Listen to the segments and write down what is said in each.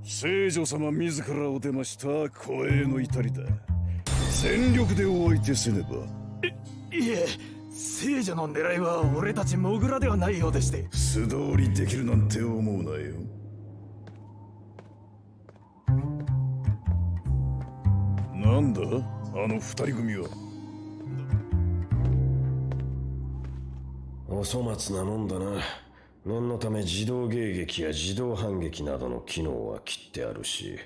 聖女様自らお出ました光栄の至りだ。全力でお相手せねば。 いえ、聖女の狙いは俺たちモグラではないようでして。 素通りできるなんて思うなよ。なんだあの二人組は。 お粗末なもんだな。念のため自動迎撃や自動反撃などの機能は切ってあるし。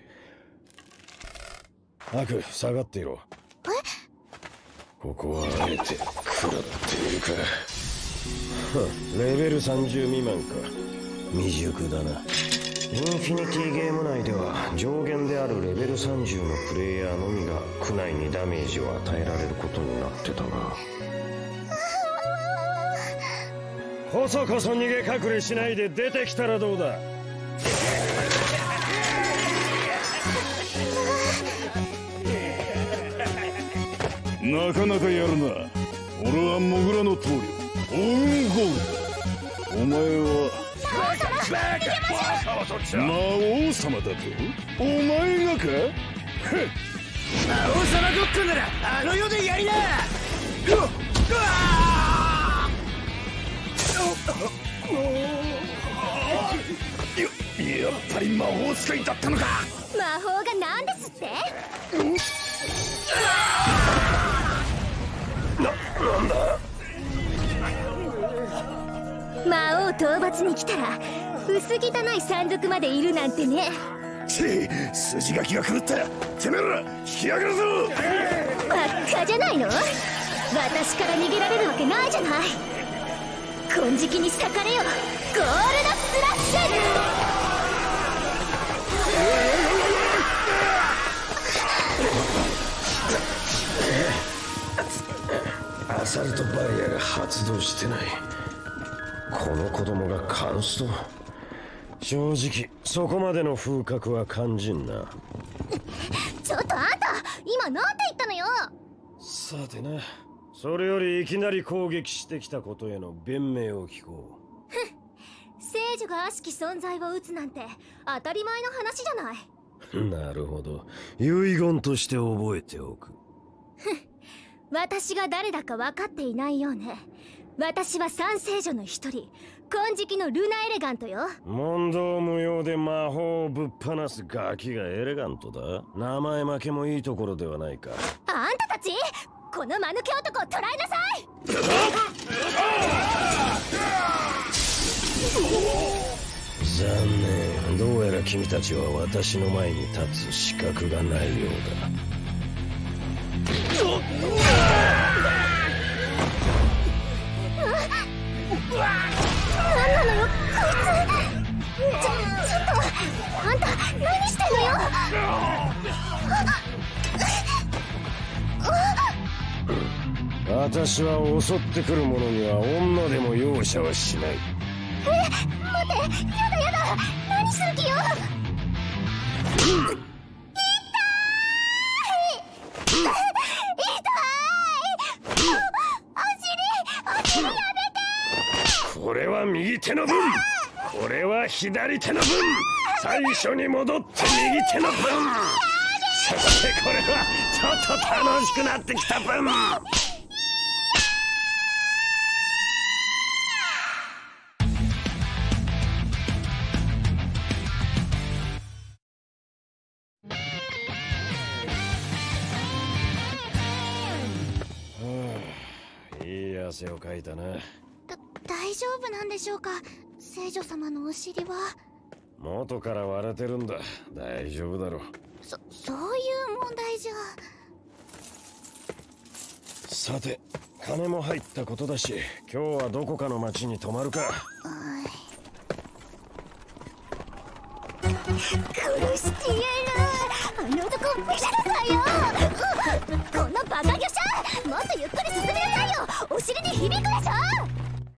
アク、下がっていろ。ここはあえて食らっているか。レベル30未満か。未熟だな。インフィニティゲーム内では上限であるレベル30のプレイヤーのみが区内にダメージを与えられることになってたが。こそこそ逃げ隠れしないで出てきたらどうだ。 なかなかやるな。俺はモグラの棟梁オウンゴールだ。お前は魔王様だと。お前がか。 魔王様ごっこならあの世でやりな。 やっぱり魔法使いだったのか。 魔法が何ですって。 なんだ。 魔王討伐に来たら薄汚い山賊までいるなんてね。 筋書きが狂った。てめえら引き上がるぞ。 ばっかじゃないの。私から逃げられるわけないじゃない。金色に裂かれよゴールドスラッシュ。 アサルトバリアが発動してない。この子供がカンスト。正直そこまでの風格は肝心な。 ちょっとあんた今なんて言ったのよ。 さてな、それよりいきなり攻撃してきたことへの弁明を聞こう。 聖女が悪しき存在を撃つなんて当たり前の話じゃない。 なるほど、遺言として覚えておく。 私が誰だか分かっていないようね。私は三聖女の一人、金色のルナエレガントよ。 問答無用で魔法をぶっ放すガキがエレガントだ。名前負けもいいところではないか。 あんたたちこの間抜け男を捕らえなさい。 残念、どうやら君たちは私の前に立つ資格がないようだ。 何なのよこいつ。ちょっとあんた何してんのよ。 私は襲ってくる者には女でも容赦はしない。 待って、やだやだ、何する気よ。 これは右手の分、これは左手の分、最初に戻って右手の分、そしてこれはちょっと楽しくなってきた分。いい汗をかいたな。 大丈夫なんでしょうか、聖女様のお尻は。 元から割れてるんだ。大丈夫だろう。 そういう問題じゃ。 さて、金も入ったことだし、今日はどこかの町に泊まるか。 殺してやる。あの男を見せなさいよ。このバカ魚者、もっとゆっくり進めなさいよ。お尻に響くでしょ。